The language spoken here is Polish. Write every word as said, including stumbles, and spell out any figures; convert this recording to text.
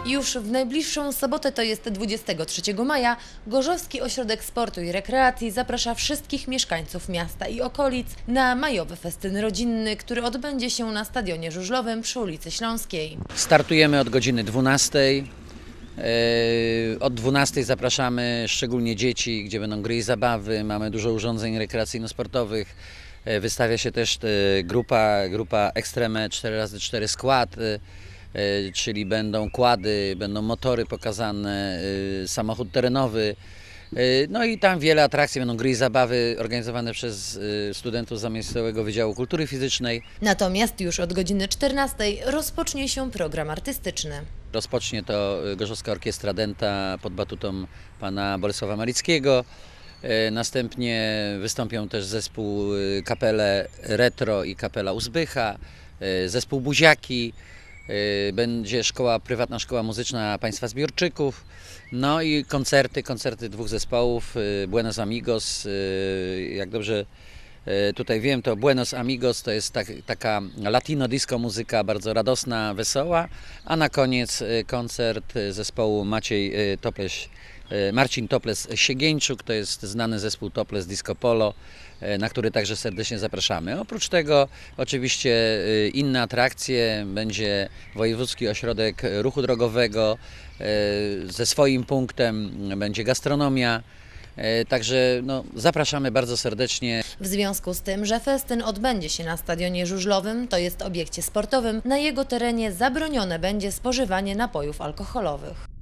Już w najbliższą sobotę, to jest dwudziestego trzeciego maja, Gorzowski Ośrodek Sportu i Rekreacji zaprasza wszystkich mieszkańców miasta i okolic na majowy festyn rodzinny, który odbędzie się na Stadionie Żużlowym przy ulicy Śląskiej. Startujemy od godziny dwunastej. Od dwunastej zapraszamy szczególnie dzieci, gdzie będą gry i zabawy. Mamy dużo urządzeń rekreacyjno-sportowych. Wystawia się też grupa, grupa Extreme cztery razy cztery skład, czyli będą kłady, będą motory pokazane, samochód terenowy. No i tam wiele atrakcji, będą gry i zabawy organizowane przez studentów Zamiejscowego Wydziału Kultury Fizycznej. Natomiast już od godziny czternastej rozpocznie się program artystyczny. Rozpocznie to Gorzowska Orkiestra Dęta pod batutą pana Bolesława Malickiego. Następnie wystąpią też zespół Kapele Retro i Kapela Uzbycha, zespół Buziaki. Będzie szkoła, prywatna szkoła muzyczna państwa Zbiorczyków, no i koncerty, koncerty dwóch zespołów, Buenos Amigos, jak dobrze tutaj wiem, to Buenos Amigos to jest tak, taka latino disco muzyka, bardzo radosna, wesoła, a na koniec koncert zespołu Maciej Topleś, Marcin Toples-Siegieńczuk, to jest znany zespół Toples Disco Polo, na który także serdecznie zapraszamy. Oprócz tego oczywiście inne atrakcje, będzie Wojewódzki Ośrodek Ruchu Drogowego ze swoim punktem, będzie gastronomia. Także no, zapraszamy bardzo serdecznie. W związku z tym, że festyn odbędzie się na Stadionie Żużlowym, to jest obiekcie sportowym, na jego terenie zabronione będzie spożywanie napojów alkoholowych.